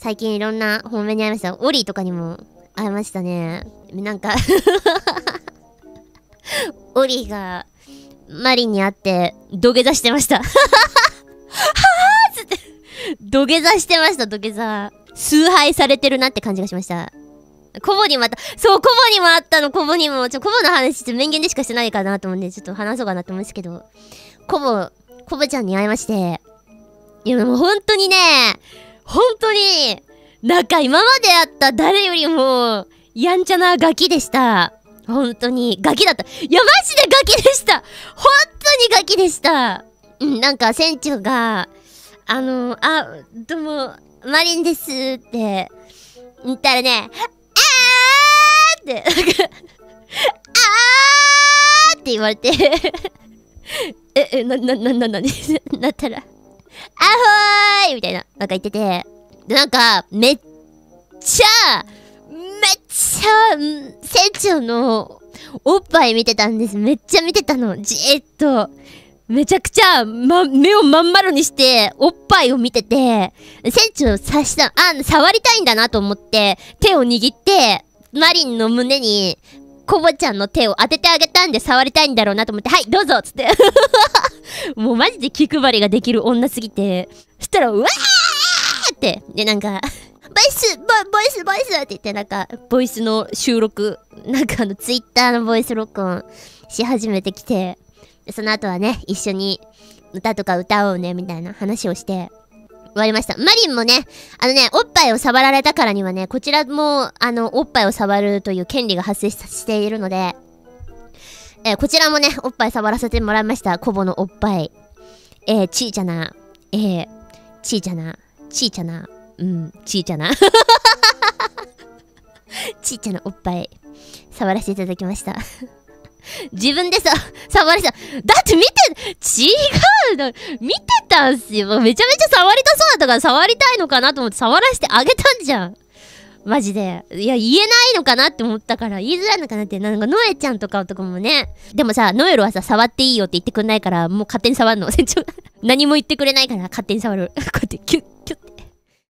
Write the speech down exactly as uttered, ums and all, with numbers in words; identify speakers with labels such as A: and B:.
A: 最近いろんな方面に会いました。オリーとかにも会いましたね。なんかオリーがマリンに会って土下座してましたはぁーつって土下座してました。土下座崇拝されてるなって感じがしました。コボにまた、そう、コボにもあったの。コボにもちょコボの話ちょっと面言でしかしてないかなと思うんでちょっと話そうかなと思うんですけど、コボコボちゃんに会いまして、いやもう本当にね、本当になんか今まで会った誰よりもやんちゃなガキでした。本当にガキだった。いやマジでガキでした。本当にガキでした。うん、なんか船長があのあどうもマリンですって言ったらね、あーってなんかあーって言われてええなななななになったらあほーいみたいななんか言ってて、でなんかめっちゃめっちゃ船長のおっぱい見てたんです。めっちゃ見てたの。じーっとめちゃくちゃ、ま、目をまん丸にしておっぱいを見てて、船長刺した、あ、触りたいんだなと思って手を握ってマリンの胸にコボちゃんの手を当ててあげたんで触りたいんだろうなと思って、はいどうぞっつってもうマジで気配りができる女すぎて、そしたらうわーってでなんかボイスボボイスボイスって言ってなんかボイスの収録なんかあのツイッターのボイス録音し始めてきて、その後はね一緒に歌とか歌おうねみたいな話をして終わりました。マリンもねあのねおっぱいを触られたからにはねこちらもあのおっぱいを触るという権利が発生しているので、えー、こちらもねおっぱい触らせてもらいました。コボのおっぱい、えー、ちいちゃなえー、ちいちゃなちいちゃなうんちいちゃなちいちゃなおっぱい触らせていただきました自分でさ触りさだって見て違うの見てたんすよ。めちゃめちゃ触りたそうだったから触りたいのかなと思って触らせてあげたんじゃんマジで。いや言えないのかなって思ったから言いづらいのかなって。なんかノエちゃんとかとかもね、でもさノエルはさ触っていいよって言ってくんないからもう勝手に触るの船長何も言ってくれないから勝手に触るこうやってキュッ